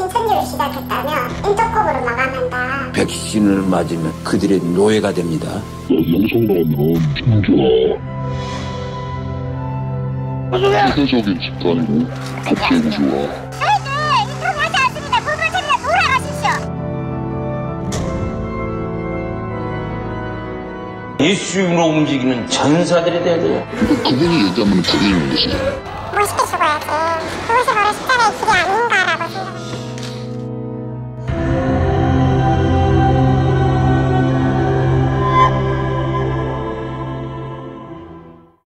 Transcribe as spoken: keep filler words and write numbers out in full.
신천지를 시작했다면 인터컵으로 마감한다. 백신을 맞으면 그들의 노예가 됩니다. 영상 나오면 진짜 세계적인 집단이고 독재 우주와 저희는 인터뷰하지 않습니다. 불법 체류자 돌아가십시오. 예수님으로 움직이는 전사들이 돼야 돼요. 그분이 얘기하면 그게 있는 것이죠. 멋있게 죽어야지. 그것이 바로 십자가의 길이 아닌가라고 생각합니다.